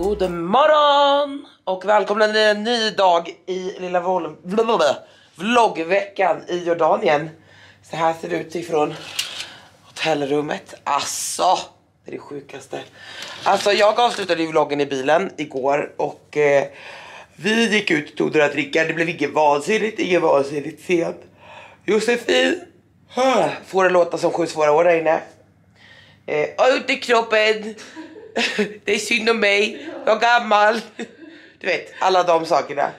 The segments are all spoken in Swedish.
God morgon och välkomna till en ny dag i lilla vloggveckan i Jordanien. Så här ser det ut ifrån hotellrummet. Alltså, det är det sjukaste. Alltså jag avslutade ju vloggen i bilen igår och vi gick ut och tog några drickar. Det blev inget vansinnigt sent. Josefin får det låta som 7 svåra år där inne. Ut i kroppen. Det är synd om mig. Jag är gammal. Du vet, alla de sakerna.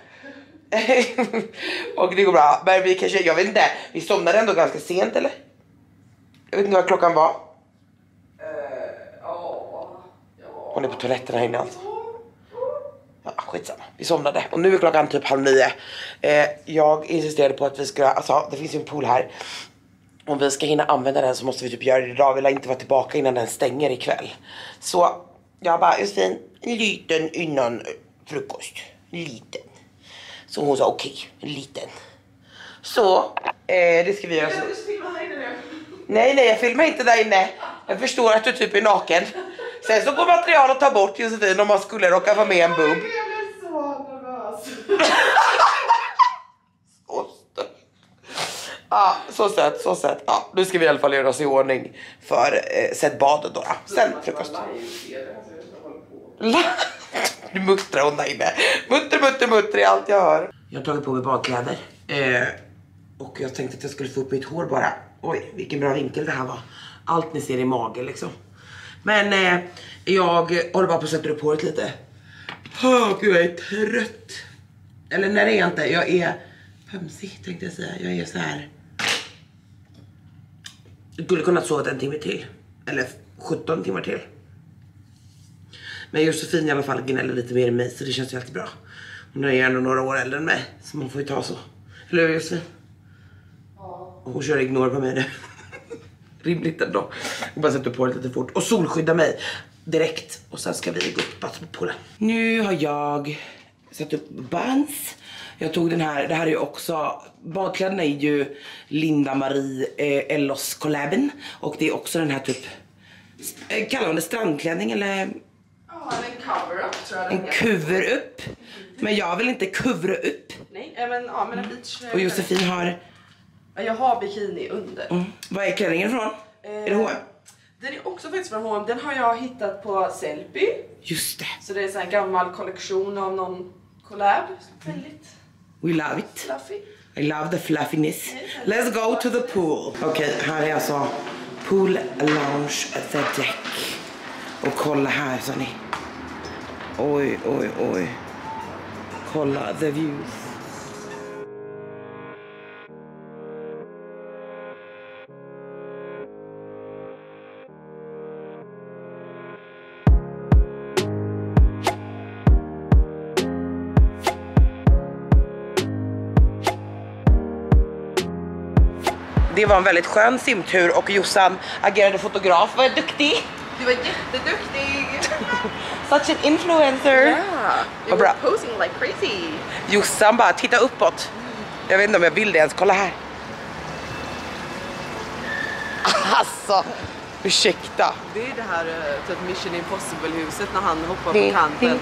Och det går bra. Men vi kanske, jag vet inte. Vi somnade ändå ganska sent, eller? Jag vet inte vad klockan var. Hon är på toaletten här inne alltså. Ja, skitsamma. Vi somnade. Och nu är klockan typ 8:30. Jag insisterade på att vi ska, alltså det finns ju en pool här. Om vi ska hinna använda den så måste vi typ göra det idag. Vi vill inte vara tillbaka innan den stänger ikväll. Så jag bara, Josefin, en liten innan frukost. Liten. Så hon sa okej, en liten. Så, det ska vi göra så. Nej, jag filmar inte där inne. Jag förstår att du typ är naken. Sen så går material att ta bort, Josefin, om man skulle råka vara med en bump. Jag blev så nervös. Ja, så sött. Ja, nu ska vi i alla fall göra oss i ordning för sätt badet då. Sen frukost. Nu muttrar hon där inne. Mutter är allt jag hör. Jag har tagit på mig badkläder. Och jag tänkte att jag skulle få upp mitt hår bara. Oj, vilken bra vinkel det här var. Allt ni ser i magen liksom. Men jag håller bara på att sätta upp håret lite. Gud, jag är trött. Eller när det är inte. Jag är pömsig tänkte jag säga. Jag är så här. Jag skulle kunna sova 1 timme till. Eller 17 timmar till. Men Josefin i alla fall gnäller lite mer än mig. Så det känns ju alltid bra. Hon är ändå några år äldre än mig. Så man får ju ta så. Eller hur Josefin? Ja. Och hon kör ignor på mig nu. Rimligt ändå. Jag bara sätter på det lite fort. Och solskydda mig direkt. Och sen ska vi gå upp på poolen. Nu har jag satt upp buns. Jag tog den här. Det här är ju också. Badkläderna är ju Linda Marie Ellos collaben. Och det är också den här typ. Kallar man det strandklänning eller? Ja, en cover-up tror jag. En cover-up. Men jag vill inte covera upp. Nej, men ja, men en beach. Och Josefin har. Jag har bikini under. Vad är klänningen ifrån? Är det H&M? Den är också faktiskt från H&M. Den har jag hittat på Sellpy. Just det. Så det är så en gammal kollektion av någon collab. Väldigt We love it. fluffy. I love the fluffiness. Let's go to the pool. Okej, här är alltså pool lounge at the deck. Och kolla här så ni. Oj. Kolla the views. Det var en väldigt skön simtur och Jossan agerade fotograf. Var duktig. Du var jätteduktig. Such an influencer. Yeah, Vad bra. Posing like crazy. Jossan bara titta uppåt. Jag vet inte om jag vill det ens. Kolla här. Alltså, ursäkta. Det är det här typ Mission Impossible-huset när han hoppar på kanten.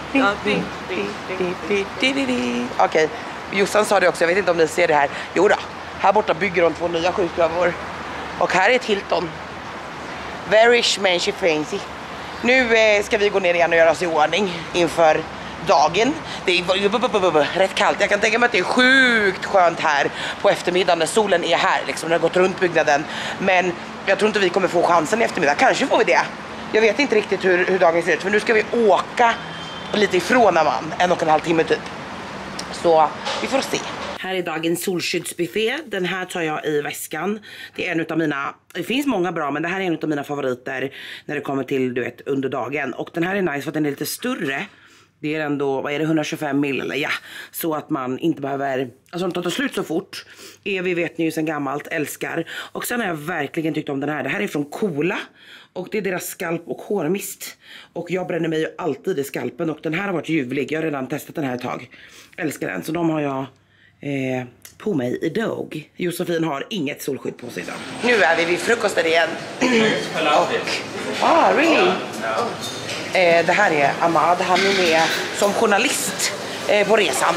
Okej, Jossan sa det också. Jag vet inte om ni ser det här. Jo då. Här borta bygger de 2 nya skyskrapor. Och här är ett Hilton. Very schmancy fancy. Nu ska vi gå ner igen och göra oss i ordning inför dagen. Det är rätt kallt. Jag kan tänka mig att det är sjukt skönt här på eftermiddagen när solen är här. Liksom, den har gått runt byggnaden. Men jag tror inte vi kommer få chansen i eftermiddag. Kanske får vi det. Jag vet inte riktigt hur dagen ser ut. För nu ska vi åka lite ifrån Amman. 1,5 timme typ. Så vi får se. Här är dagens solskyddsbuffé. Den här tar jag i väskan. Det är en utav mina, det finns många bra, men det här är en utav mina favoriter när det kommer till, du vet, under dagen. Och den här är nice för att den är lite större. Det är ändå, vad är det, 125 ml eller ja. Så att man inte behöver, alltså de tar slut så fort. Vi vet ni ju sedan gammalt, älskar. Och sen har jag verkligen tyckt om den här. Det här är från Coola. Och det är deras skalp- och hårmist. Och jag bränner mig ju alltid i skalpen. Och den här har varit ljuvlig. Jag har redan testat den här ett tag. Älskar den, så de har jag på mig idag. Josefin har inget solskydd på sig idag. Nu är vi vid frukosten igen. Och, really? Det här är Ahmad, han är med som journalist på resan.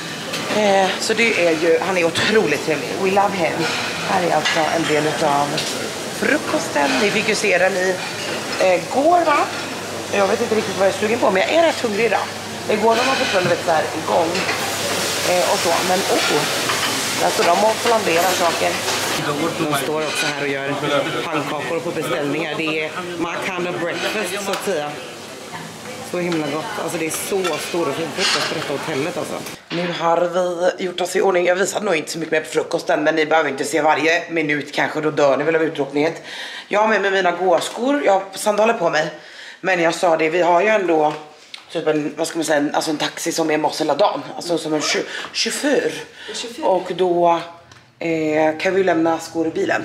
Så det är ju, han är otroligt trevlig. We love him. Här är alltså en del av frukosten. Ni fick ju se den går, va? Jag vet inte riktigt vad jag är sugen på, men jag är rätt hungrig idag. Igår var man fortfarande så här igång och så, men där står de och flamberar saker. De står också här och gör pannkakor på beställningar. Det är my kind of breakfast, så att säga. Så himla gott. Alltså det är så stor och fin frukost på detta hotellet alltså. Nu har vi gjort oss i ordning. Jag visade nog inte så mycket mer på frukosten, men ni behöver inte se varje minut kanske. Då dör ni väl av uttråkninghet. Jag har med mig mina gåskor. Jag har sandaler på mig. Men jag sa det, vi har ju ändå typ en, vad ska man säga, alltså en taxi som är med oss hela dagen. Alltså som en chaufför. Och då kan vi lämna skor i bilen.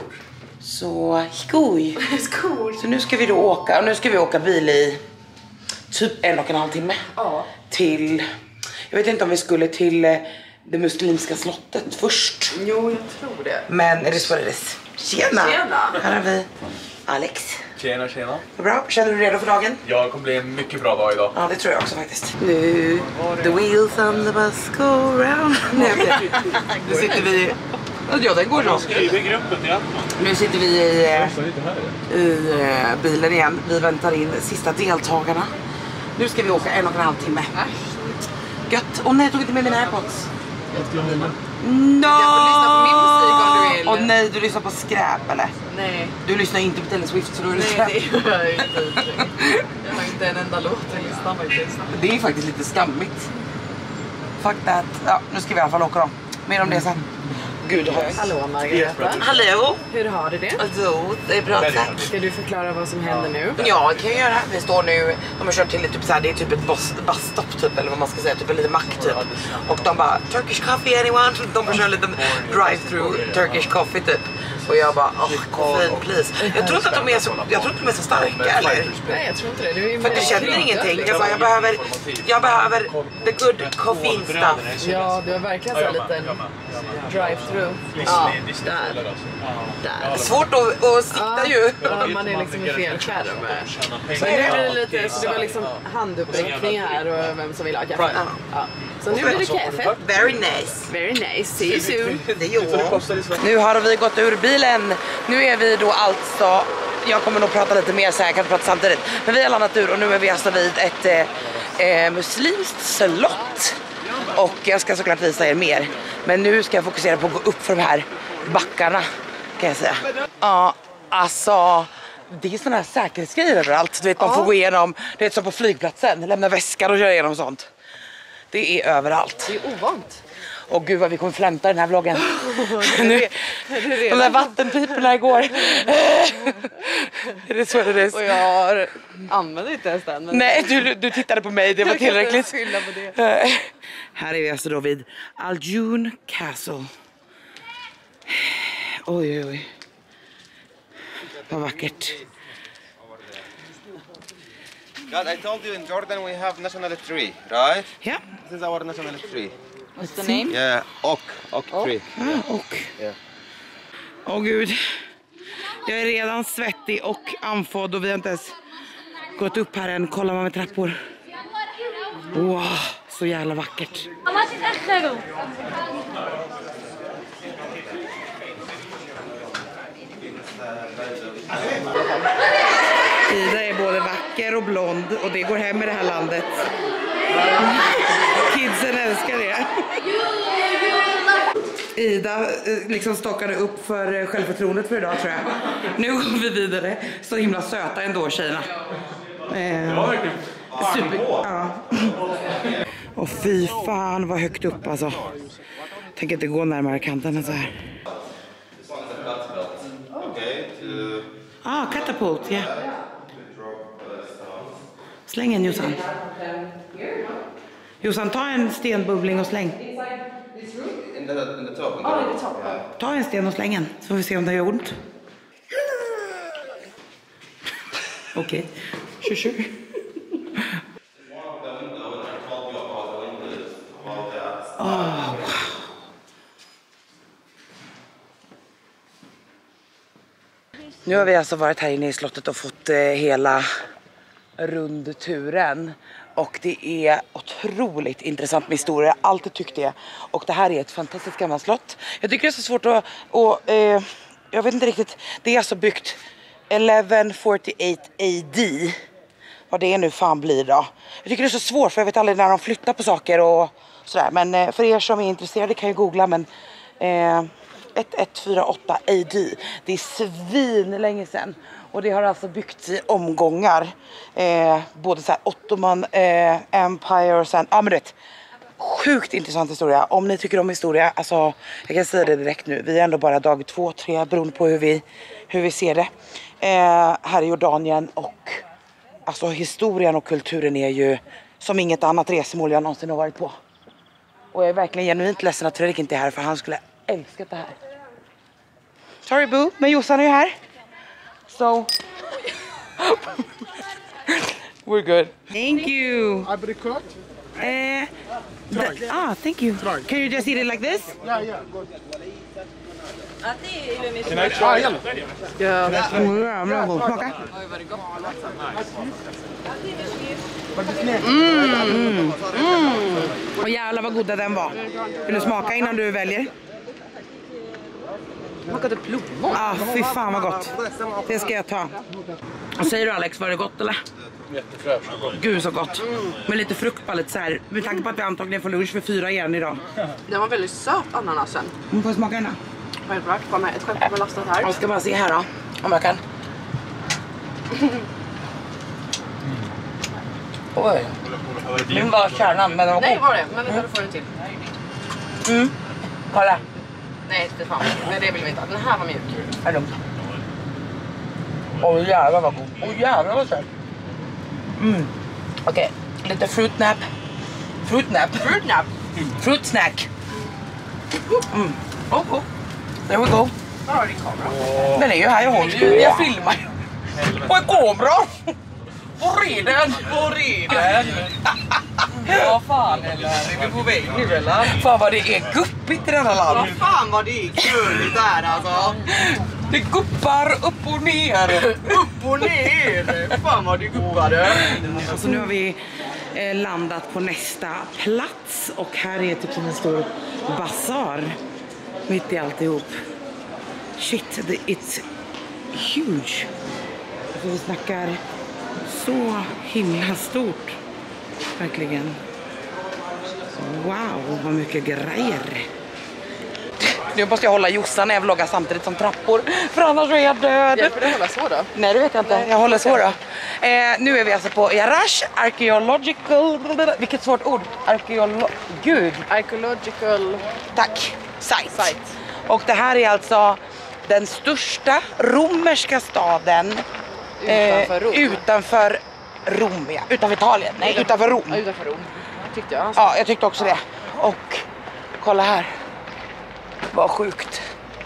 Så skoj. Så nu ska vi då åka. Och nu ska vi åka bil i typ 1,5 timme. Ja. Till, jag vet inte om vi skulle till det muslimska slottet först. Jo, jag tror det. Men är det så det är? Tjena! Här har vi Alex. Tjena. Bra, känner du redo för dagen? Jag kommer bli en mycket bra dag idag. Ja, det tror jag också faktiskt. Nu, the wheels on the bus go round. Nu sitter vi... Ja, den går så. Nu sitter vi i bilen igen. Vi väntar in sista deltagarna. Nu ska vi åka 1,5 timme. Gött. Och nej, jag tog inte med mina AirPods. No! Jag får lyssna på min musik om du vill. Och nej, du lyssnar på skräp eller? Nej. Du lyssnar inte på Taylor Swift, så då är det skräp. Nej, det gör jag inte. Jag har inte en enda låt att lyssna faktiskt. Det är faktiskt lite skammigt. Fuck that. Ja, nu ska vi i alla fall åka då. Mer om det sen. Gud, Hallå Margareta. Hallå. Hur har du det? Alltså, det är bra tack. Ska du förklara vad som händer nu? Ja, det kan jag göra. Vi står nu, de har kört till typ så här, det är typ ett busstop typ, eller vad man ska säga, typ en liten mack typ. Och de bara, Turkish coffee anyone? De bara kör en liten drive-through Turkish coffee typ. Och jag bara, koffein please. Jag tror inte att de är så starka, eller? Nej, jag tror inte det. Du är för det känner ingenting. Jag bara, jag behöver the good coffee stuff. Ja, du har verkligen så en liten drive-through. Ja, där. Svårt att sitta ju. Ja, man är liksom i fel skärm. Så nu är det lite, så det var liksom handuppräckning här och vem som vill ha kaffe. Ja. Så nu blir det kaffe. Very nice. Very nice. See you soon. Nu har vi gått ur bilen. Nu är vi då alltså, jag kommer nog prata lite mer så här, jag kan inte prata samtidigt. Men vi har landat ur och nu är vi alltså vid ett muslimskt slott. Och jag ska såklart visa er mer. Men nu ska jag fokusera på att gå upp för de här backarna, kan jag säga. Ja, alltså det är sådana här säkerhetsgrejer överallt. Du vet, man får gå igenom, det är som på flygplatsen, lämna väskar och köra igenom sånt. Det är överallt. Det är ovant. Och gud vad vi kommer flämta den här vloggen. De där vattenpiporna igår. Är det så det är? Och jag använder inte ens den. Men nej, du tittade på mig, det var tillräckligt. Skylla på det. Här är vi alltså då vid Al-Jun Castle. Oj. Vad vackert. God, I told you in Jordan we have national tree, right? Yeah. This is our national tree. What's the name? Yeah, oak tree. Och. Yeah. Åh gud. Jag är redan svettig och andfådd och vi har inte ens gått upp här än. Kollar man med trappor. Wow, så jävla vackert. Ida är både vacker och blond och det går hem i det här landet. Kidsen älskar det. Ida liksom stockade upp för självförtroendet för idag, tror jag. Nu går vi vidare. Så himla söta ändå, tjejerna. Super. Ja. Och fy fan vad högt upp alltså. Tänk inte gå närmare kanten än så här. Katapult, ja. Släng en, Jossan. Jossan, ta en stenbubbling och släng. In the top. Ta en sten och släng en, så får vi se om det gör ont. Okej, kör. Wow. Nu har vi alltså varit här inne i slottet och fått hela rundturen. Och det är otroligt intressant med historia. Jag har alltid tyckt det. Och det här är ett fantastiskt gammalt slott. Jag tycker det är så svårt att jag vet inte riktigt. Det är alltså byggt 1148 AD. Vad det nu fan blir då. Jag tycker det är så svårt för jag vet aldrig när de flyttar på saker och sådär. Men för er som är intresserade kan ju googla. Men 1148 AD. Det är svin länge sedan. Och det har alltså byggts i omgångar. Både så här Ottoman Empire och sen... Ja men det sjukt intressant historia. Om ni tycker om historia, alltså jag kan säga det direkt nu. Vi är ändå bara dag 2, 3 beroende på hur vi ser det. Här i Jordanien och alltså historien och kulturen är ju som inget annat resemål jag någonsin har varit på. Och jag är verkligen genuint ledsen att Fredrik inte är här för han skulle älska det här. Sorry boo, men Jossan är ju här. So we're good. Thank you. Apricot. Thank you. Can you just eat it like this? Yeah, good. Can I try it? Jävlar god. Smaka. Och jävlar vad goda den var. Vill du smaka innan du väljer? Smakade plommon. Fy fan vad gott. Det ska jag ta. Vad säger du Alex, var det gott eller? Jättefräscht och gott. Gud så gott. Med lite frukt på lite så här. Med tanke på att vi antagligen får lunch för 4 igen idag. Den var väldigt söt ananasen. Får jag smaka den här? Självklart, var med ett skepp med lastat här. Jag ska bara se här då. Om jag kan. Oj. Den var kärnan men den var Nej, god. var det? Men vänta, du får en till. Kolla. Nej, det fan. Men det vill vi inte. Den här var mjuk. Är lugnt. Åh jävlar vad god. Åh jävlar vad söt. Okej, lite fruit nap. Fruit nap. Fruit nap. Fruit snack. Oh. There we go. Var har din kamera? Den är ju här, jag håller ju. Jag filmar ju. På en kamera. Var är den? Vad fan eller? Är vi på väg nu eller? Fan vad det är guppigt i denna land. Fan vad det är kul där alltså. Det guppar upp och ner. Upp och ner. Fan vad det guppade. Så nu har vi landat på nästa plats. Och här är typ som en stor basar. Mitt i alltihop. Shit, it's huge. Så vi snackar så himla stort. Verkligen. Wow, vad mycket grejer. Nu måste jag hålla Jossan när jag vloggar samtidigt som trappor. För annars är jag död. Hjälper det att hålla så då? Nej, det vet jag inte. Jag håller så då. Nu är vi alltså på Yarash Archaeological... Vilket svårt ord. Gud. Archaeological... Tack. Site. Och det här är alltså den största romerska staden utanför Rom, ja. Utanför Italien. Nej, utanför Rom. Ja, utanför Rom. Tyckte jag. Ja, jag tyckte också det. Och kolla här. Vad sjukt.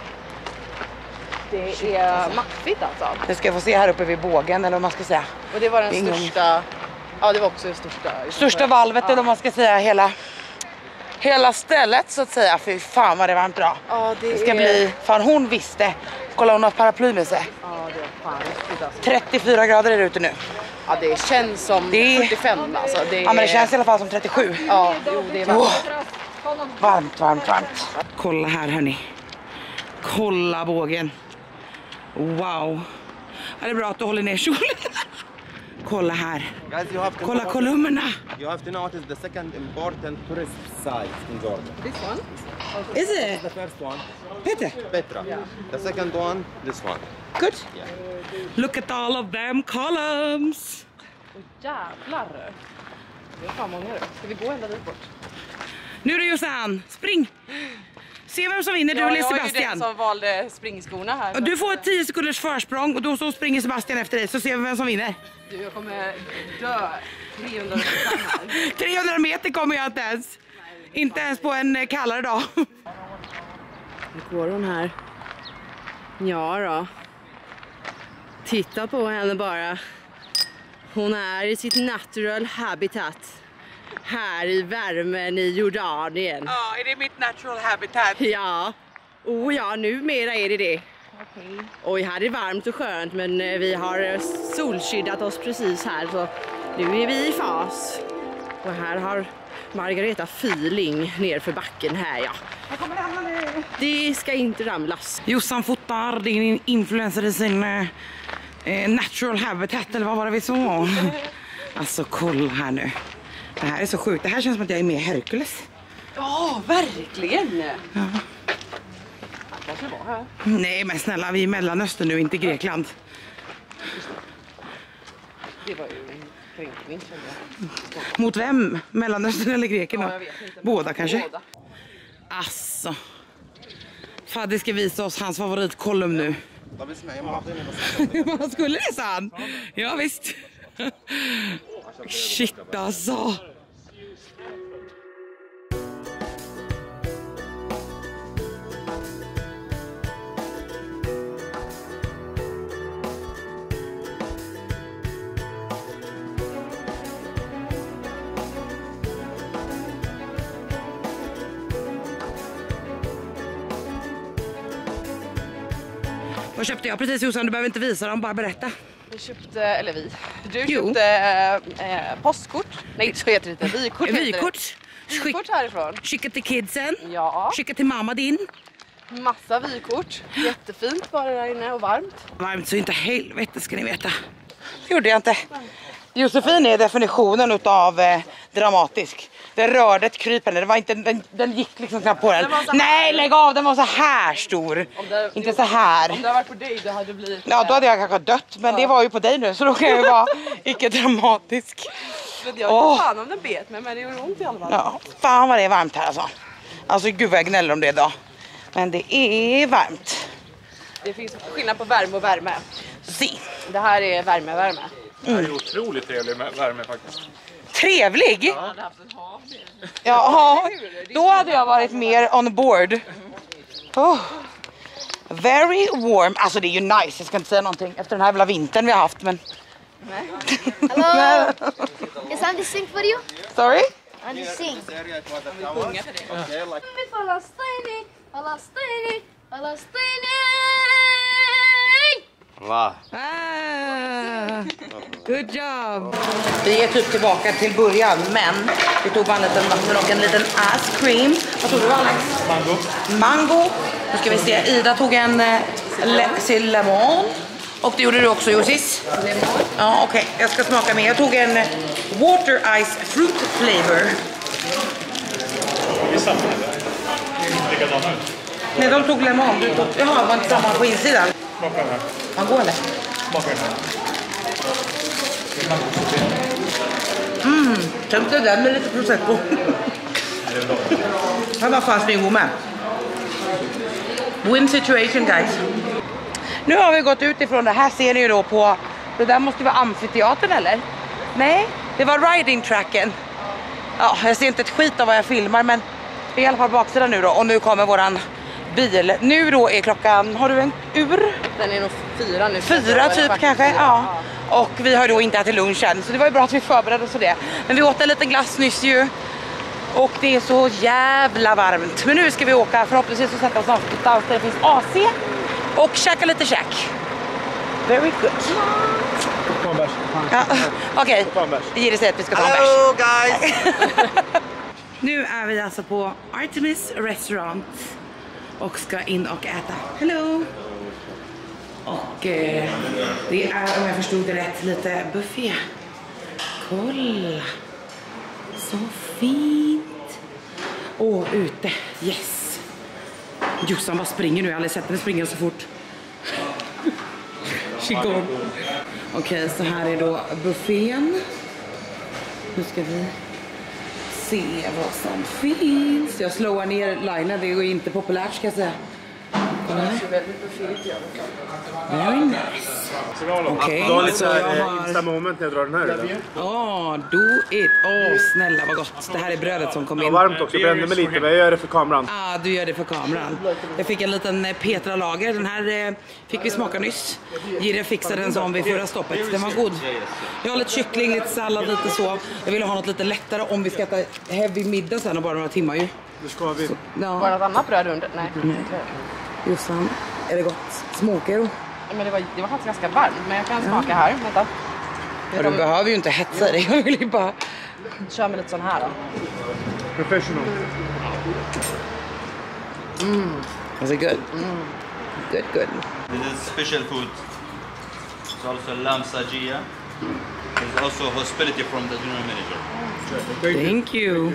Det är maffigt alltså. Det ska jag få se här uppe vid bågen eller vad man ska säga. Och det var den största... Ja, det var också det största. Största valvet eller vad man ska säga hela stället så att säga. Fy fan vad det var varmt idag. Ja, det ska bli... Fan hon visste. Kolla hon har paraply med sig. Ja, det var fan riktigt alltså. 34 grader är det ute nu. Ja, det känns som Det är- 45 alltså. Det är... Ja men det känns i alla fall som 37. Ja, jo, det är varmt. Varmt. Kolla här hörni. Kolla bågen. Wow. Ja, det är bra att du håller ner kjolen. Kolla här. Guys, you have to Kolla know, kolumnerna. you have to know what is the second important tourist site in Jordan. This one? Is it? The first one, Peter. Petra. The second one, this one. Good. Look at all of them columns. Jävlar. Det är fan många då. Ska vi gå ända dit bort? Nu då Jossan, spring. Se vem som vinner, du eller Jag är ju den Sebastian. som valde springskorna här. Och du får ett 10 sekunders försprång och då så springer Sebastian efter dig så ser vi vem som vinner. Du, jag kommer dö 300 meter här. 300 meter kommer jag inte ens. Inte ens på en kallare dag. Nu går hon här. Ja då. Titta på henne bara. Hon är i sitt natural habitat. Här i värmen i Jordanien. Ja, är det mitt natural habitat? Ja. Oh ja, numera är det det. Oj, här är varmt och skönt, men vi har solskyddat oss precis här, så nu är vi i fas. Och här har Margareta feeling ner för backen här, ja. Jag kommer ramla nu. Det ska inte ramlas. Jossan fotar, det är en influencer i sin natural habitat, eller vad var det vi sa? Alltså kolla här nu. Det här är så sjukt. Det här känns som att jag är med Hercules. Ja, verkligen. Ja. Kanske var här. Nej men snälla, vi är i Mellanöstern nu, inte Grekland. Det var ju en kränkning. Mot vem? Mellanöstern eller grekerna? Ja, jag vet inte. Båda kanske? Båda. Alltså. Fadde ska visa oss hans favoritkolumn nu. Man skulle det, sa han. Ja visst. Shit alltså. Vad köpte jag precis, Jossan? Du behöver inte visa dem, bara berätta. Vi köpte, eller vi. Du köpte postkort. Nej, så heter det inte. Vykort. Vykort härifrån. Skicka till kidsen. Ja. Skicka till mamma din. Massa vykort. Jättefint var det där inne och varmt. Varmt så inte helvete ska ni veta. Det gjorde jag inte. Josefin är definitionen utav dramatisk. Det rörde ett krypande, det var inte, den gick liksom knappt på den. Nej, lägg av, den var så här stor. Inte så här. Om det hade varit på dig, då hade det blivit... Ja, då hade jag kanske dött, men det var ju på dig nu, så då kan jag ju vara icke dramatisk. Jag vet inte fan om den bet mig, men det gjorde ont i alla fall. Ja, fan vad det är varmt här alltså. Alltså gud vad jag gnäller om det idag. Men det är varmt. Det finns skillnad på värme och värme. Si. Det här är värme. Det är otroligt trevlig värme faktiskt. Trevlig? Ja, då hade jag varit mer on board. Oh. Very warm. Alltså det är ju nice, jag ska inte säga någonting efter den här jävla vintern vi har haft, men... Hello. Is Andy sing for you? Sorry? Andy sing. Wow. Ah, good job. Vi är typ tillbaka till början, men vi tog bara en liten vatten och en liten ice cream. Vad tog du, Alex? Mango. Nu ska vi se, Ida tog en lemon. Och det gjorde du också, Josis? Ja, okej. Jag ska smaka med. Jag tog en water ice fruit flavor. Nej, de tog lemon. Jaha, det var inte samma på insidan. Man går eller? Tänkte den med lite prosecco. Här var fast min god med. Win situation, guys. Nu har vi gått ut ifrån det här, ser ni ju då på... Det där måste vara amfiteatern eller? Nej, det var riding tracken. Ja, jag ser inte ett skit av vad jag filmar, men det är i alla fall baksidan nu då. Och nu kommer våran bil. Nu då är klockan, har du en ur? Den är nog 4 nu. 4 typ kanske, ja. Och vi har då inte ätit lunch än, så det var ju bra att vi förberedde oss för det. Men vi åt en liten glass nyss ju. Och det är så jävla varmt. Men nu ska vi åka, förhoppningsvis så sätta oss någonstans där det finns AC. Och käka lite käk. Very good. Ja, okej, Giri säger att vi ska ta en bärs. Hello guys! Nu är vi alltså på Artemis Restaurant och ska in och äta. Hello! Och det är, om jag förstod det rätt, lite buffé. Kolla! Så fint! Och ute, yes! Jossan bara springer nu, jag har aldrig sett henne springa så fort. Okej, så här är då buffén. Nu ska vi se vad som finns. Jag slår ner linen, det är ju inte populärt ska jag säga. Very nice. Okej, Du har lite så jag insta moment när jag drar den här eller? do it. Snälla vad gott. Det här är brödet som kom in. Varmt också, jag brände mig lite men jag gör det för kameran. Du gör det för kameran. Jag fick en liten Petra Lager. Den här fick vi smaka nyss. Gire fixade den som vid förra stoppet. Den var god. Jag har lite kyckling, lite sallad, lite så. Jag ville ha något lite lättare om vi ska äta heavy middag sen och bara några timmar ju. Nu ska vi. Ja. Var det något annat bröd under? Nej. Jossan Är det gott? Smakar det? Men det var faktiskt ganska varmt, men jag kan smaka här. Vänta. Ja, du behöver ju inte hetsa dig. Jag vill ju bara... Kör med lite sån här då. Professional. Is it good? Good, good. This is special food. It's also lamb sajia. There's also hospitality from the general manager. Thank you.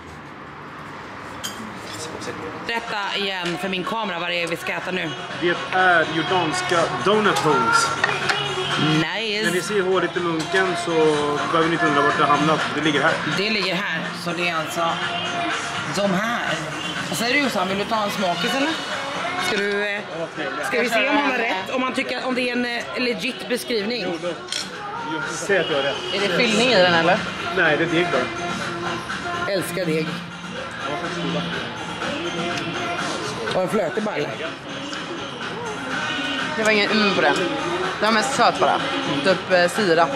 Berätta igen för min kamera vad det är vi ska äta nu. Det är jordanska donut holes. När ni Nice. ser hålet i munken så behöver ni inte undra vart det har hamnat. Det ligger här. Det ligger här, så det är alltså de här. Vad säger du Jossan, vill du ta en smakis eller? Ska vi se om han har rätt? Om han tycker om det är en legit beskrivning. Säg att jag har rätt. Är det fyllning i den eller? Nej, det är deg bara. Älskar deg. Och en flöte bara eller? Det var ingen på den. Det var mest söt bara. Typ sirap,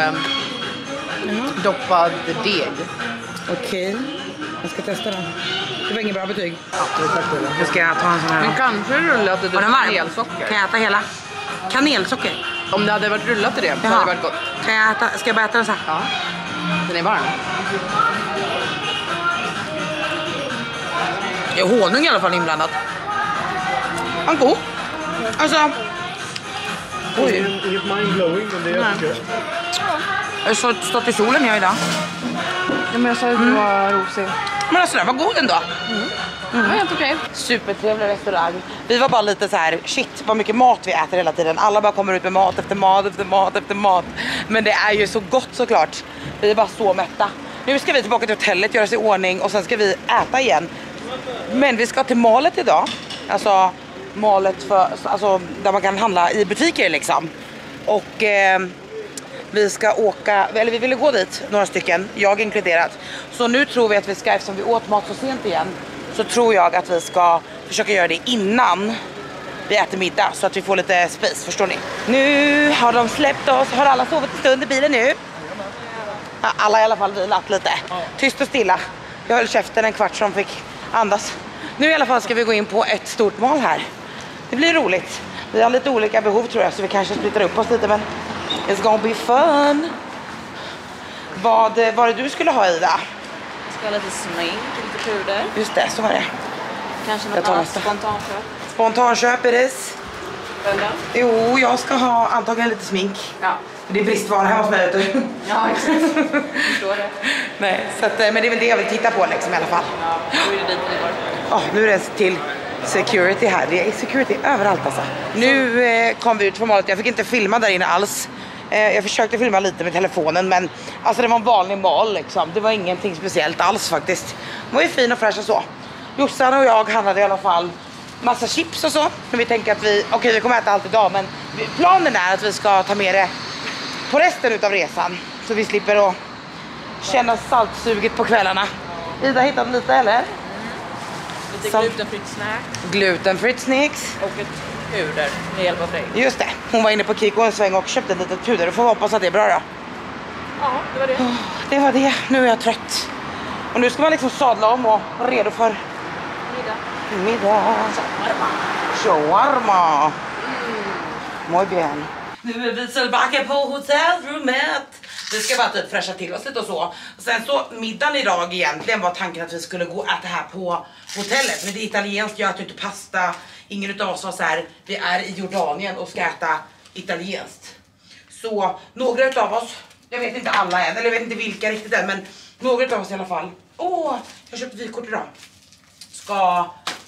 doppad deg. Okej. Jag ska testa den. Det var ingen bra betyg. Nu ska jag ta en sån här. Men kanske rullat i Var den varm? kanelsocker. Kan jag äta hela? Kanelsocker? Om det hade varit rullat i det så hade det varit gott. Kan jag äta? Ska jag bara äta den så här? Ja. Den är varm. Det är honung i alla fall inblandat. Han god. Alltså. Oj. Inget mind-blowing, men det är jättekul. Jag har stått i solen jag idag. Ja, men jag sa att det var rosig. Men alltså den var god ändå. Det var helt okej. Supertrevlig restaurang. Vi var bara lite så här, shit vad mycket mat vi äter hela tiden. Alla bara kommer ut med mat efter mat efter mat efter mat. Men det är ju så gott såklart. Vi är bara så mätta. Nu ska vi tillbaka till hotellet, göra sig i ordning och sen ska vi äta igen. Men vi ska till malet idag. Alltså malet för, alltså, där man kan handla i butiker liksom. Och vi ska åka, eller vi ville gå dit några stycken, jag inkluderat. Så nu tror vi att vi ska, eftersom vi åt mat så sent igen, så tror jag att vi ska försöka göra det innan vi äter middag så att vi får lite space, förstår ni? Nu har de släppt oss, har alla sovit en stund i bilen nu? Ja, alla i alla fall vilat lite. Tyst och stilla. Jag höll käften en kvart som fick andas. Nu i alla fall ska vi gå in på ett stort mal här. Det blir roligt. Vi har lite olika behov tror jag, så vi kanske splittar upp oss lite, men it's gonna be fun. Vad var det du skulle ha, Ida? Jag ska ha lite smink, lite puder. Just det, så var det. Kanske Jag något tar annat nästa. spontanköp. Spontanköp är det. Eller? Jo, jag ska ha antagligen lite smink. Ja. Det är bristvara hemma hos mig, vet du. Ja, exakt. Förstår det. Nej, så att, men det är väl det jag vill titta på liksom i alla fall. Ja, nu är det dit vi går. Ja, nu är det till security här. Det är security överallt alltså. Nu kom vi ut från malet. Jag fick inte filma där inne alls. Jag försökte filma lite med telefonen, men alltså det var en vanlig mal liksom. Det var ingenting speciellt alls faktiskt. Det var ju fin och fräsch och så. Jossan och jag handlade i alla fall massa chips och så. Men vi tänker att vi kommer äta allt idag, men planen är att vi ska ta med det på resten utav resan. Så vi slipper att känna saltsuget på kvällarna. Ida hittade lite eller? Lite glutenfritt snack Glutenfritt snacks. och ett puder med hjälp av dig. Just det, hon var inne på Kiko en sväng och köpte ett litet puder. Då får vi hoppas att det är bra då. Ja, det var det. Det var det, nu är jag trött. Och nu ska man liksom sadla om och vara redo för middag. Shawarma. Muy bien. Nu är vi tillbaka på hotellrummet. Vi ska bara typ fräscha till oss lite och så. Och sen så middagen idag egentligen var tanken att vi skulle gå och äta här på hotellet. Men det är italienskt, jag äter inte pasta. Ingen utav oss var så här, vi är i Jordanien och ska äta italienskt. Så några utav oss, jag vet inte alla än, eller jag vet inte vilka riktigt än, men några utav oss i alla fall. Jag köpte vykort idag. Ska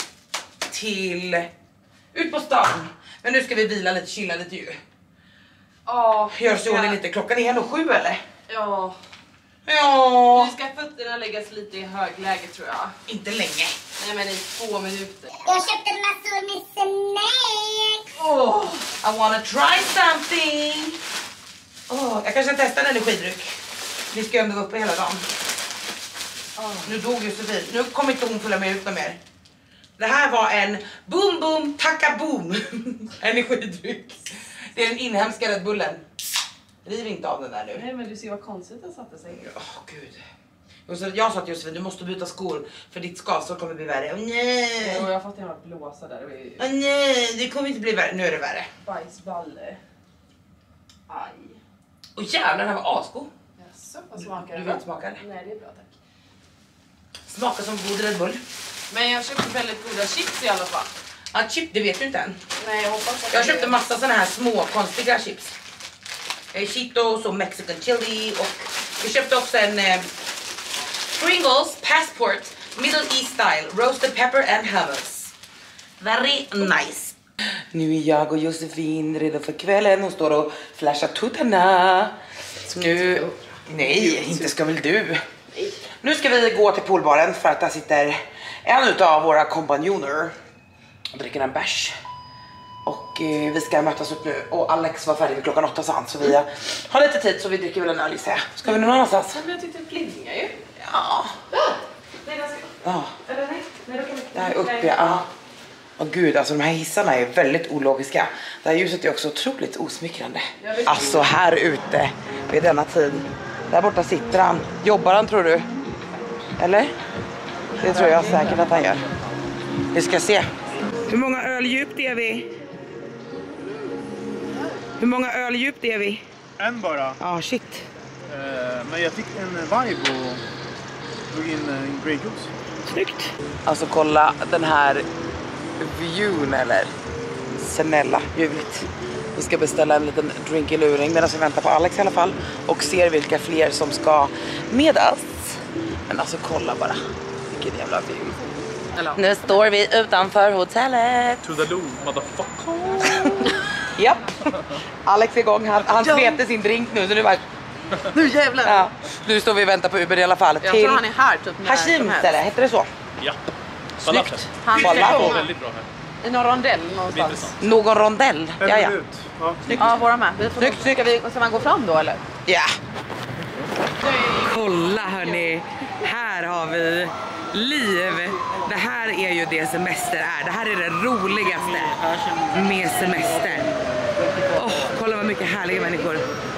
ut på stan. Men nu ska vi vila lite, chilla lite ju. Ja. Gör så ordning lite. Klockan är ändå 7 eller? Ja. Ja. Nu ska fötterna läggas lite i högläge tror jag. Inte länge. Nej men i 2 minuter. Jag köpte massor med snacks. I wanna try something. Jag kanske testar en energidryck. Vi ska ändå vara uppe hela dagen. Nu dog Josefin. Nu kommer inte hon följa med ut mer. Det här var en boom boom tacka boom energidryck. Det är den inhemska Red Bullen. Riv inte av den där nu. Nej men du ser vad konstigt den satte sig. Gud. Och så jag sa till Josefin, du måste byta skor för ditt skavsår kommer bli värre. Åh nej! Och jag har fått en blåsa där. Åh nej, det kommer inte bli värre. Nu är det värre. Bajsballe. Aj. Och jävlar, den här var asgod. Jaså, vad smakar Du det? vill inte smaka det? Nej, det är bra tack. Smakar som god Red Bull. Men jag köpte väldigt goda chips i alla fall. Ja, chip, det vet du inte än. Nej, jag hoppas att Jag köpte massa såna här små konstiga chips. Cheetos och Mexican chili och vi köpte också en Pringles Passport Middle East style roasted pepper and hummus. Very nice. Nu är jag och Josefin redo för kvällen. Hon står och flashar tuttarna. Nu, nej, inte ska väl du. Nu ska vi gå till poolbaren för att där sitter en av våra kompanjoner och dricker en bärs. Och vi ska mötas upp nu. Och Alex var färdig vid klockan 8 sen. Så vi har lite tid så vi dricker väl en öl i sig. Ska vi någon annanstans? Men jag tyckte det plingar ju. Ja. Nej, den ska... Ja. Eller nej? Nej, då kan vi... Det här är uppe, ja. Åh gud, alltså de här hissarna är väldigt ologiska. Det här ljuset är också otroligt osmickrande. Alltså här ute vid denna tid. Där borta sitter han. Jobbar han tror du? Eller? Det tror jag säkert att han gör. Vi ska se. Hur många öl djupt är vi? Hur många öl djupt är vi? En bara. Ja, shit. Men jag fick en vibe och drog in en Grey Goose. Snyggt. Alltså kolla den här viewn eller snälla, ljuvligt. Vi ska beställa en liten drink i luring medan vi väntar på Alex i alla fall. Och ser vilka fler som ska med oss. Men alltså kolla bara. Vilken jävla view. Nu står vi utanför hotellet. To the loo, motherfucker. Japp. Alex är igång. Han svepte sin drink nu så nu bara... Nu jävlar! Ja. Nu står vi och väntar på Uber i alla fall. Jag tror han är här typ när Hashim som helst. ställe, heter det så? Ja. Snyggt. Han ska Falafel. komma Väldigt bra här. i någon rondell någonstans. Intressant. Någon rondell. Ja, ja. Ja. Ja, våra med. Vi får Snyggt, snyggt. Ska man gå fram då eller? Ja. Kolla hörni. Här har vi liv. Det här är ju det semester är. Det här är det roligaste med semester. Kolla vad mycket härliga människor.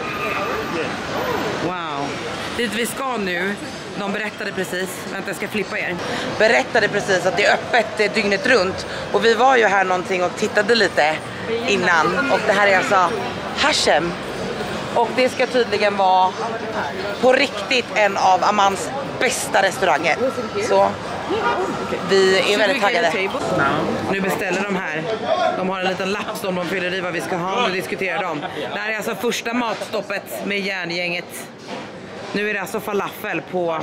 Wow. Dit vi ska nu, de berättade precis, vänta jag ska flippa er. Berättade precis att det är öppet dygnet runt. Och vi var ju här någonting och tittade lite innan. Och det här är alltså Hashem. Och det ska tydligen vara på riktigt en av Amans bästa restauranger. Så vi är väldigt taggade. Nu beställer de här. De har en liten lapp som de fyller i vad vi ska ha och diskuterar dem. Det här är alltså första matstoppet med järngänget. Nu är det alltså falafel på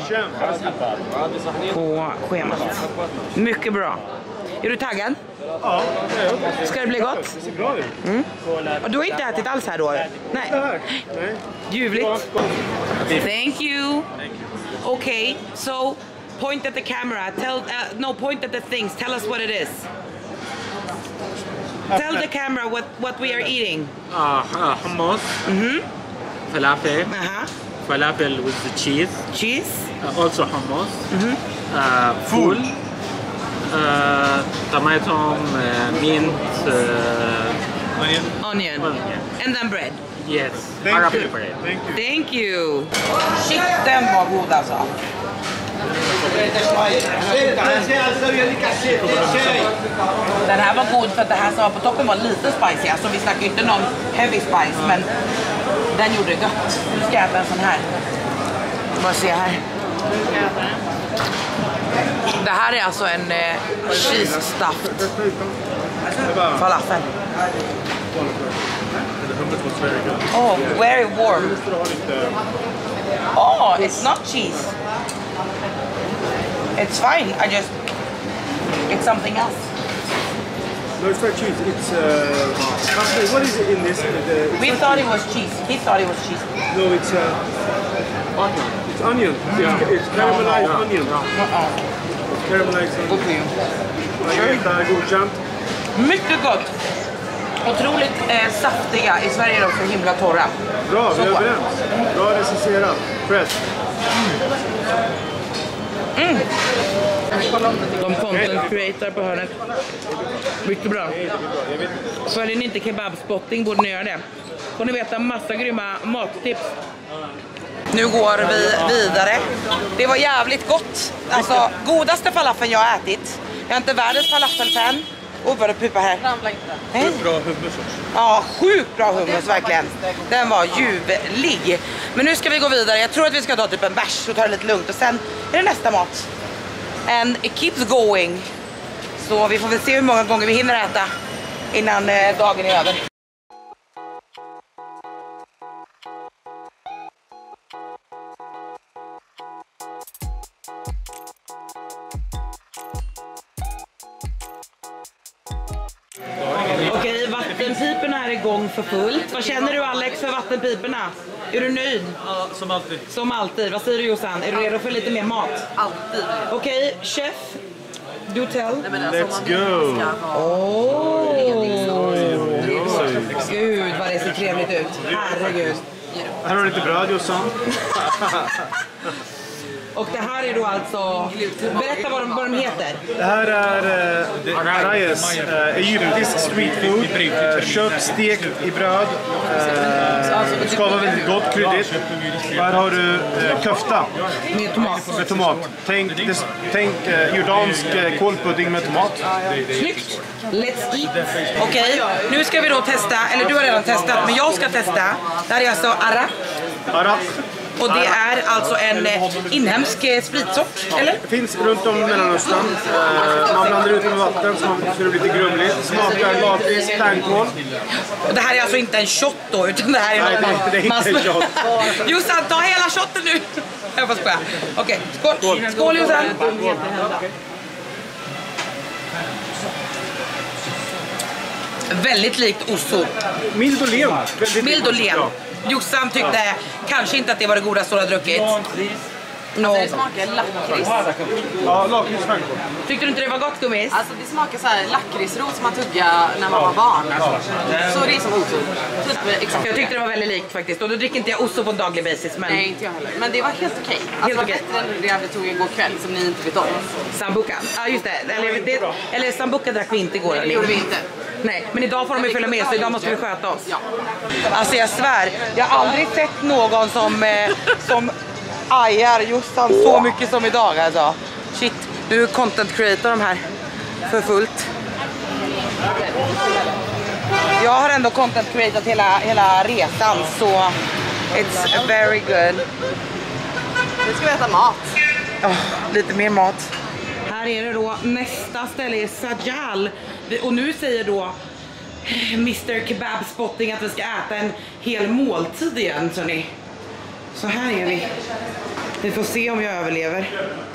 schemat. Mycket bra. Är du taggad? Ja, Ska det bli gott? det ser bra ut. Och du har inte ätit alls här då? Nej. Nej. Ljuvligt. Thank you. Okay, so point at the camera. No, point at the things. Tell us what it is. Tell the camera what we are eating. Hummus, falafel, Uh-huh. falafel with the cheese, Cheese. also hummus, full, tomato, mint, Onion. And then bread. yes, Thank Arabic you. bread. Thank you. Thank you. Shit, den var god alltså. Den här var god för att det här som var på toppen var lite spicy. Alltså vi snackar inte någon heavy spice, men den gjorde gött. Nu ska jag äta en sån här. Bara se här. Det här är alltså en cheese stuffed falafel. Oh, very warm. Oh, it's not cheese. It's fine. It's something else. No, it's not cheese. It's what is it in this? We thought it was cheese. He thought it was cheese. No, it's onion. It's onion. It's caramelized onion. It's caramelized onion. Good for you. Godkänt. Mycket gott. Otroligt saftiga. I Sverige är de så himla torra. Bra, vi är Så. överens. Bra recenserat. Fresh. De content creator på hörnet. Mycket bra. Följer ni inte kebabspotting borde ni göra det. Får ni veta massa grymma mattips. Nu går vi vidare. Det var jävligt gott. Alltså, godaste falafeln jag har ätit. Jag är inte världens falafelfan. Vad det pupa här. Sjukt bra hummus också. Ja, sjukt bra hummus verkligen. Den var ljuvlig. Men nu ska vi gå vidare. Jag tror att vi ska ta typ en bärs och ta det lite lugnt. Och sen är det nästa mat. And it keeps going. Så vi får väl se hur många gånger vi hinner äta innan dagen är över. Okej, vattenpiporna är igång för fullt. Vad känner du, Alex, för vattenpiporna? Är du nöjd? Ja, som alltid. Som alltid. Vad säger du, Jossan? Är du redo för lite mer mat? Alltid. Okej, chef. Do tell. Let's go! Gud vad det ser trevligt ut. Herregud. Här har du lite bröd, Jossan. Och det här är då alltså... Berätta vad de heter. Det här är Arrayes, egyptisk street food. Kött stekt i bröd. Ska vara väldigt gott, kryddigt. Här har du köfta. Med tomat. Tänk jordansk kålpudding med tomat. Snyggt. Let's eat. Okej, nu ska vi då testa, eller du har redan testat, men jag ska testa. Det här är alltså arak. Och det är alltså en inhemsk spritsort, eller? Det finns runt om i Mellanöstern. Man blandar ut med vatten så det blir lite grumligt. Smakar lakrits, tärnkål. Och det här är alltså inte en shot då, utan det här är Nej, det är inte en shot. Jossan, ta hela shotten nu! Jag får skoja. Okej, skål! Skål, Jossan! Väldigt likt osso. Mild och len. Mild och len. Jossan tyckte kanske inte att det var det godaste hon hade druckit. No. Det smakar lakrits. Ja, lakrits. Tyckte du inte det var gott, gummis? Alltså det smakar så här lakritsrot som man tuggade när man var barn. Så det är som oso. Jag tyckte det var väldigt likt faktiskt. Och då dricker inte jag osso på en daglig basis. Men... Nej, inte jag heller. Men det var helt okej. Alltså det var bättre än det vi tog igår kväll som ni inte vet om. Sambuca. Ja, just det. Eller sambuca drack vi inte igår. Nej, det gjorde vi inte. Nej, men idag får de ju följa med så idag måste vi sköta oss. Ja. Alltså jag svär, jag har aldrig sett någon som ajar Jossan så mycket som idag alltså. Shit, du är content creator de här för fullt. Jag har ändå content creatat hela resan så it's very good. Nu ska vi äta mat. Lite mer mat. Här är det då, nästa ställe är Sajal. Och nu säger då Mr. Kebab Spotting att vi ska äta en hel måltid igen, så ni. Så här är vi. Vi får se om jag överlever.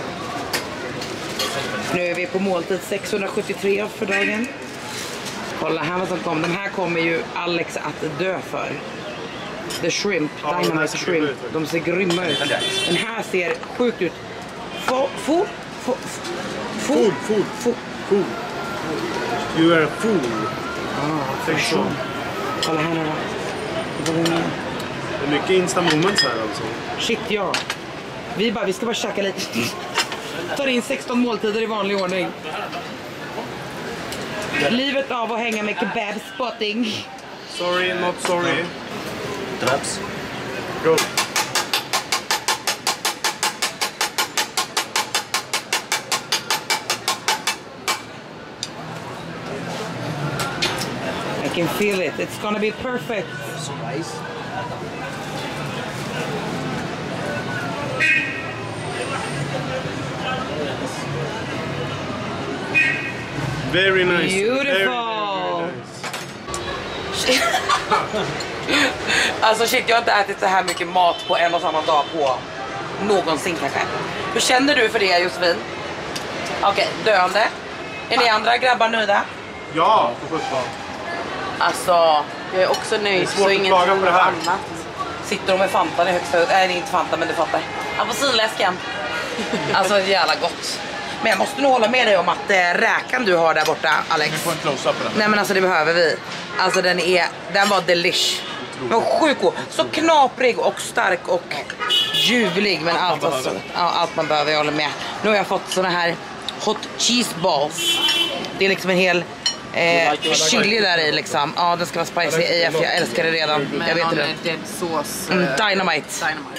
Nu är vi på måltid 673 för dagen. Kolla här vad som kom. Den här kommer ju Alex att dö för. The shrimp, dynamite shrimp. De ser grymma ut. Den här ser sjukt ut. Fool. You are a fool. Tänk så. Kolla här nu då. Det är mycket insta moments här alltså. Shit, ja. Vi ska bara käka lite. Tar in 16 måltider i vanlig ordning. Livet av att hänga med Kebab Spotting. Sorry, not sorry. Traps. Go. I can feel it. It's gonna be perfect. So nice. Very nice. Beautiful. Alltså shit, jag har inte ätit så här mycket mat på en och samma dag på någonsin kanske. Hur känner du för det, Josefin? Okej, döende. Är ni andra grabbar nöjda? Ja, på 17. Alltså, Jag är också nöjd svårt så att ingen klaga tror på det något här. annat. sitter de med Fantan i högsta... Nej, det är inte Fanta, men du fattar. Apelsinläsken. Alltså, jävla gott. Men jag måste nog hålla med dig om att räkan du har där borta, Alex. Vi får en close-up på den. Nej, men alltså det behöver vi. Alltså den var delish. Den var sjukt god. Så knaprig och stark och ljuvlig. Men allt man behöver, jag håller med. Nu har jag fått såna här hot cheese balls. Det är liksom en hel chili där i liksom. Ja, den ska vara spicy AF. Jag älskar det redan. Jag vet det. Dead sås. Dynamite.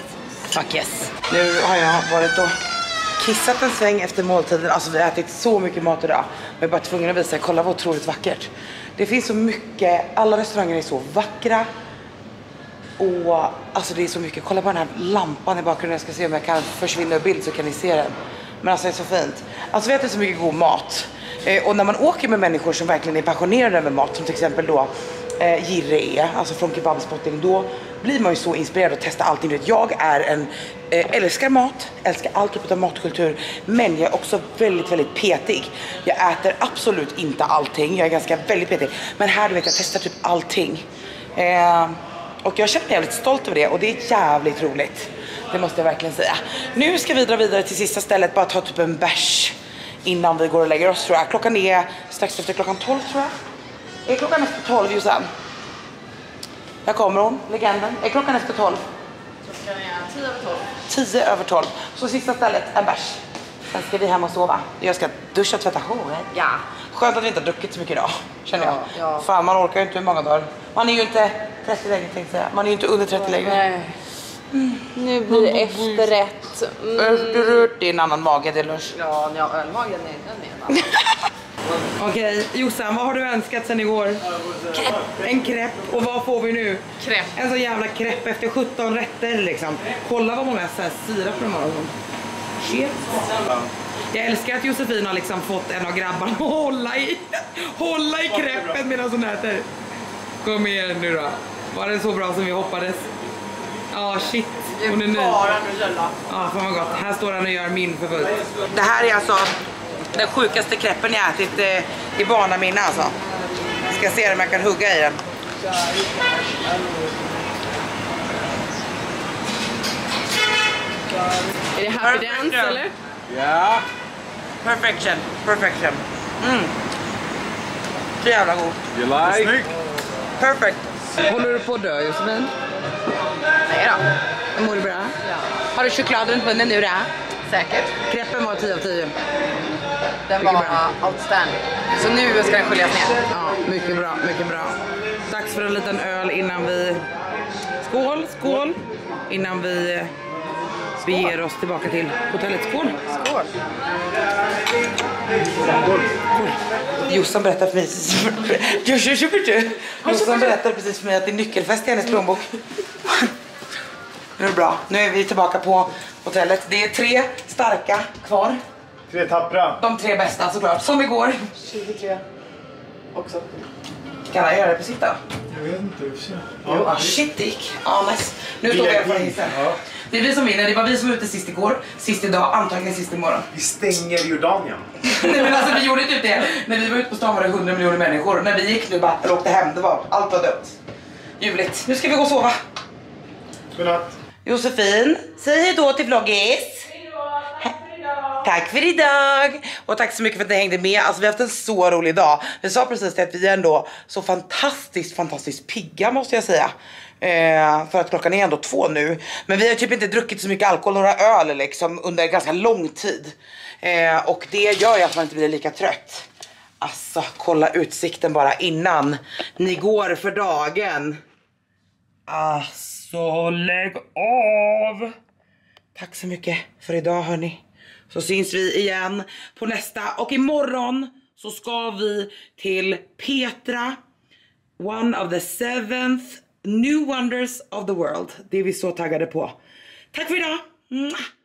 Fuck yes. Nu har jag varit och kissat en sväng efter måltiden. Alltså vi har ätit så mycket mat idag. Men jag är bara tvungen att visa, kolla vad otroligt vackert. Det finns så mycket, alla restauranger är så vackra. Och alltså det är så mycket, kolla på den här lampan i bakgrunden. Jag ska se om jag kan försvinna ur bild så kan ni se den. Men alltså det är så fint. Alltså vi äter så mycket god mat. Och när man åker med människor som verkligen är passionerade över mat, som till exempel då Jirre är, alltså från Kebabspotting, då blir man ju så inspirerad att testa allting. Jag är älskar mat, älskar all typ av matkultur, men jag är också väldigt, väldigt petig. Jag äter absolut inte allting, jag är ganska väldigt petig. Men här, du vet, jag testar typ allting. Och jag känner mig jävligt stolt över det och det är jävligt roligt. Det måste jag verkligen säga. Nu ska vi dra vidare till sista stället, bara ta typ en bärs innan vi går och lägger oss, tror jag. Klockan är strax efter klockan 12, tror jag. Är klockan efter 12, Jossan? Här kommer hon, legenden. Är klockan efter 12? Klockan är 10 över 12. 10 över 12. Så sista stället, en bärs. Sen ska vi hem och sova. Jag ska duscha och tvätta håret. Ja. Skönt att vi inte har druckit så mycket idag, känner jag. Ja. Fan, man orkar ju inte hur många dagar. Man är ju inte 30 längre, tänkte jag. Man är ju inte under 30 längre. Nej. Nu blir det efterrätt. Efterrätt, det är en annan mage, det är lunch. Ja, ölmagen är den ena. Okej, Jossan, vad har du önskat sen igår? Krepp. En krepp. Och vad får vi nu? Krepp. En så jävla krepp efter 17 rätter liksom. Kolla vad många så här sirap de har. Shit. Jag älskar att Josefin har liksom fått en av grabbarna att hålla i kreppen medan hon äter. Kom igen nu då. Var det så bra som vi hoppades? Ja, shit. Hon är nöjd. Ja, fan vad gott. Här står han och gör min för fullt. Det här är alltså den sjukaste kreppen jag ätit i barnaminne alltså. Ska se om jag kan hugga i den. Är det happy dance eller? Ja. Perfection. Perfection. Så jävla god. You like? Perfect. Håller du på att dö, Josefin? Nej då. Mår du bra? Ja. Har du choklad runt munnen nu då? Säkert. Kreppen var 10 av 10. Den var outstanding. Så nu ska den sköljas ner. Ja, mycket bra, mycket bra. Dags för en liten öl innan vi... Skål, skål! Innan vi ger oss tillbaka till hotellet. Skål! Skål! Skål! Jossan berättar för mig... Jossan berättar precis för mig att det är nyckelfest i hennes plånbok. Nu är det bra. Nu är vi tillbaka på hotellet. Det är 3 starka kvar. 3 tappra. De 3 bästa såklart. Som igår. 23 också. Kan jag göra det på sitt då? Jag vet inte. Ja, shit Dick. Ja, nice. Nu står vi på hissen. Ja. Det är vi som vinner. Det var vi som var ute sist igår. Sist idag, antagligen sist imorgon. Vi stänger Jordanien. Nej, men alltså vi gjorde typ det. När vi var ute på stan var det 100 miljoner människor. När vi gick nu bara, eller åkte hem, allt var dött. Ljuvligt. Nu ska vi gå och sova. Godnatt. Josefin, säg hej då till vloggis. Tack för idag. Och tack så mycket för att ni hängde med. Alltså vi har haft en så rolig dag. Vi sa precis det att vi är ändå så fantastiskt pigga, måste jag säga. För att klockan är ändå 2 nu. Men vi har typ inte druckit så mycket alkohol, några öl liksom, under ganska lång tid. Och det gör ju att man inte blir lika trött. Alltså kolla utsikten bara innan ni går för dagen. Alltså lägg av. Tack så mycket för idag hörni. Så syns vi igen på nästa. Och imorgon så ska vi till Petra. One of the 7th new wonders of the world. Det är vi så taggade på. Tack för idag.